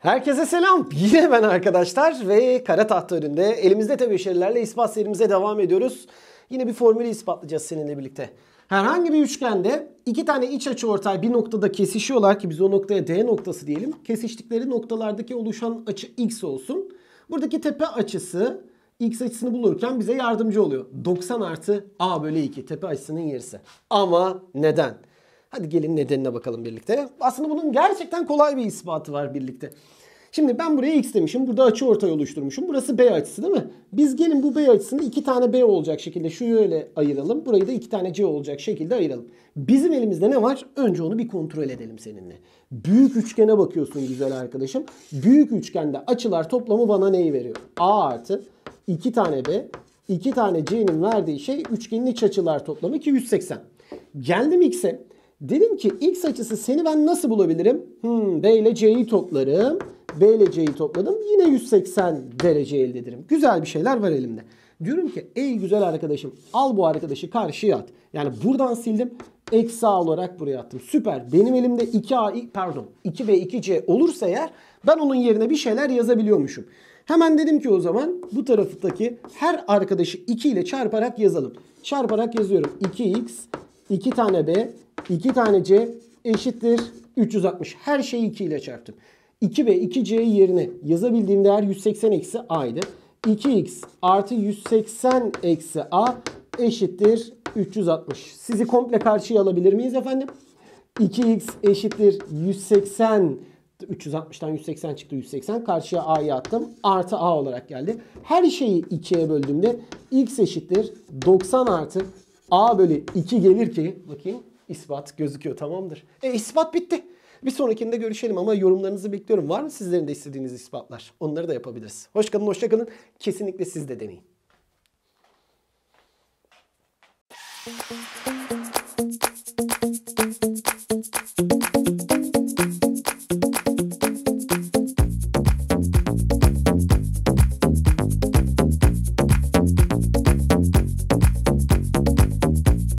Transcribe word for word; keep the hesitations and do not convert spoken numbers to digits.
Herkese selam. Yine ben arkadaşlar ve kara tahta önünde elimizde tebeşirlerle ispat serimize devam ediyoruz. Yine bir formülü ispatlayacağız seninle birlikte. Herhangi bir üçgende iki tane iç açıortay bir noktada kesişiyorlar ki biz o noktaya D noktası diyelim. Kesiştikleri noktalardaki oluşan açı X olsun. Buradaki tepe açısı X açısını bulurken bize yardımcı oluyor. doksan artı A bölü iki tepe açısının yarısı. Ama neden? Hadi gelin nedenine bakalım birlikte. Aslında bunun gerçekten kolay bir ispatı var birlikte. Şimdi ben buraya X demişim. Burada açıortay oluşturmuşum. Burası B açısı değil mi? Biz gelin bu B açısını iki tane B olacak şekilde şöyle ayıralım. Burayı da iki tane C olacak şekilde ayıralım. Bizim elimizde ne var? Önce onu bir kontrol edelim seninle. Büyük üçgene bakıyorsun güzel arkadaşım. Büyük üçgende açılar toplamı bana neyi veriyor? A artı iki tane B, iki tane C'nin verdiği şey üçgenin iç açılar toplamı ki yüz seksen. Geldim X'e. Dedim ki X açısı seni ben nasıl bulabilirim? Hmm, B ile C'yi toplarım. B ile C'yi topladım. Yine yüz seksen derece elde ederim. Güzel bir şeyler var elimde. Diyorum ki ey güzel arkadaşım al bu arkadaşı karşıya at. Yani buradan sildim. Eksi A olarak buraya attım. Süper. Benim elimde iki A pardon iki B iki C olursa eğer ben onun yerine bir şeyler yazabiliyormuşum. Hemen dedim ki o zaman bu taraftaki her arkadaşı iki ile çarparak yazalım. Çarparak yazıyorum. iki X, iki tane B, iki tane C eşittir üç yüz altmış. Her şeyi iki ile çarptım. iki B, iki C yerine yazabildiğim değer yüz seksen eksi A'ydı. iki X artı yüz seksen eksi A eşittir üç yüz altmış. Sizi komple karşıya alabilir miyiz efendim? iki X eşittir yüz seksen. üç yüz altmıştan yüz seksen çıktı, yüz seksen. Karşıya A'yı attım. Artı A olarak geldi. Her şeyi ikiye böldüğümde X eşittir doksan artı A bölü iki gelir ki bakayım ispat gözüküyor, tamamdır. E ispat bitti. Bir sonrakinde görüşelim ama yorumlarınızı bekliyorum. Var mı sizlerin de istediğiniz ispatlar? Onları da yapabiliriz. Hoş kalın, hoşça kalın. Kesinlikle siz de deneyin.